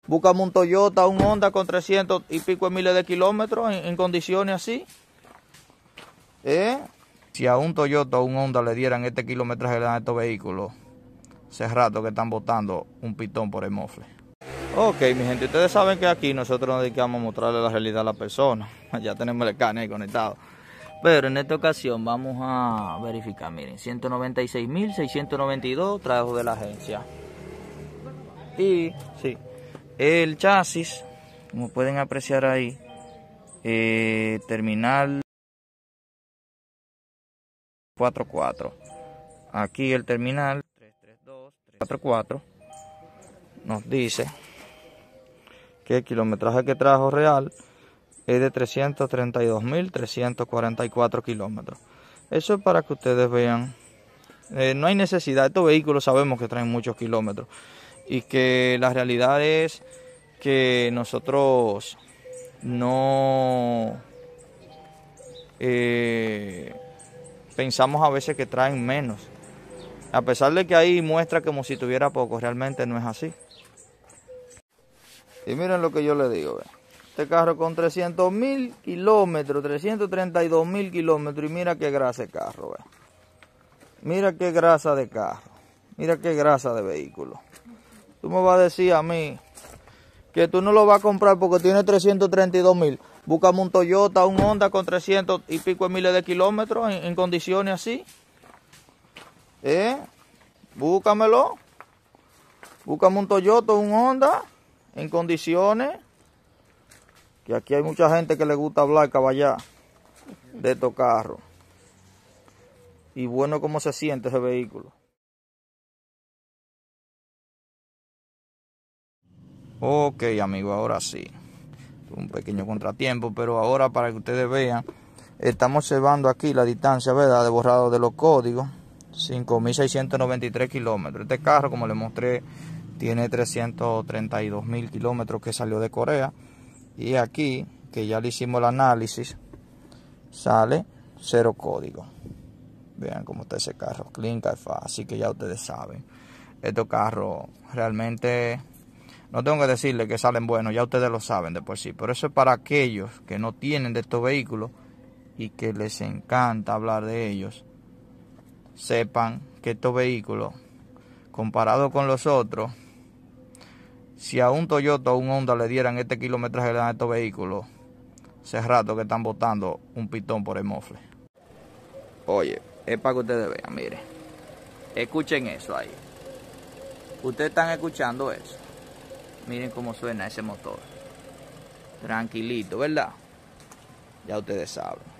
Búscame un Toyota, un Honda con 300 y pico de miles de kilómetros en condiciones así. Si a un Toyota o un Honda le dieran este kilometraje de estos vehículos, hace rato que están botando un pitón por el mofle. Ok, mi gente, ustedes saben que aquí nosotros nos dedicamos a mostrarle la realidad a la persona. Ya tenemos el escáner ahí conectado. Pero en esta ocasión vamos a verificar, miren, 196.692 trajo de la agencia. Y sí, el chasis, como pueden apreciar ahí, terminal 44. Aquí el terminal 332-344 nos dice que el kilometraje que trajo real es de 332.344 kilómetros. Eso es para que ustedes vean. No hay necesidad, estos vehículos sabemos que traen muchos kilómetros y que la realidad es que nosotros no pensamos a veces que traen menos. A pesar de que ahí muestra como si tuviera poco, realmente no es así. Y miren lo que yo les digo, este carro con 300.000 kilómetros, 332.000 kilómetros, y mira qué grasa de carro, mira qué grasa de carro, mira qué grasa de vehículo. Tú me vas a decir a mí que tú no lo vas a comprar porque tiene 332.000. Búscame un Toyota, un Honda con 300 y pico de miles de kilómetros en condiciones así. Búscamelo. Búscame un Toyota, un Honda en condiciones. Que aquí hay mucha gente que le gusta hablar caballar de estos carros. Y bueno, cómo se siente ese vehículo. Ok, amigo, ahora sí. Un pequeño contratiempo, pero ahora para que ustedes vean, estamos observando aquí la distancia, ¿verdad?, de borrado de los códigos. 5.693 kilómetros. Este carro, como les mostré, tiene 332.000 kilómetros que salió de Corea. Y aquí, que ya le hicimos el análisis, sale 0 código. Vean cómo está ese carro, clean Carfax, así que ya ustedes saben. Estos carros realmente, no tengo que decirles que salen buenos, ya ustedes lo saben de por sí. Pero eso es para aquellos que no tienen de estos vehículos y que les encanta hablar de ellos. Sepan que estos vehículos, comparados con los otros, si a un Toyota o un Honda le dieran este kilometraje que le dan a estos vehículos, hace rato que están botando un pitón por el mofle. Oye, es para que ustedes vean, miren. Escuchen eso ahí. Ustedes están escuchando eso. Miren cómo suena ese motor. Tranquilito, ¿verdad? Ya ustedes saben.